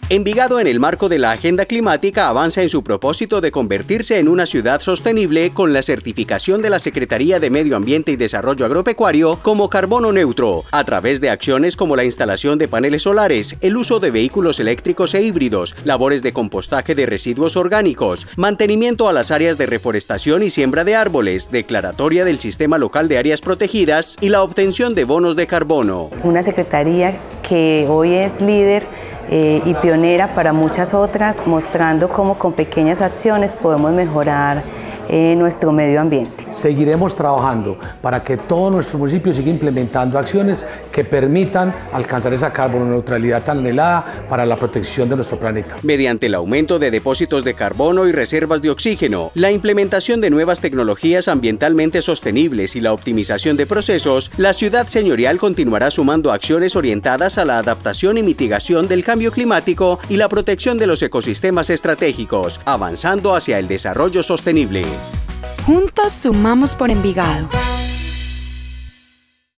Envigado, en el marco de la agenda climática, avanza en su propósito de convertirse en una ciudad sostenible con la certificación de la Secretaría de Medio Ambiente y Desarrollo Agropecuario como carbono neutro, a través de acciones como la instalación de paneles solares, el uso de vehículos eléctricos e híbridos, labores de compostaje de residuos orgánicos, mantenimiento a las áreas de reforestación y siembra de árboles, declaratoria del Sistema Local de Áreas Protegidas y la obtención de bonos de carbono. Una secretaría que hoy es líder y pionera para muchas otras, mostrando cómo con pequeñas acciones podemos mejorar nuestro medio ambiente. Seguiremos trabajando para que todos nuestros municipios sigan implementando acciones que permitan alcanzar esa carbono neutralidad tan anhelada para la protección de nuestro planeta. Mediante el aumento de depósitos de carbono y reservas de oxígeno, la implementación de nuevas tecnologías ambientalmente sostenibles y la optimización de procesos, la ciudad señorial continuará sumando acciones orientadas a la adaptación y mitigación del cambio climático y la protección de los ecosistemas estratégicos, avanzando hacia el desarrollo sostenible. Juntos sumamos por Envigado.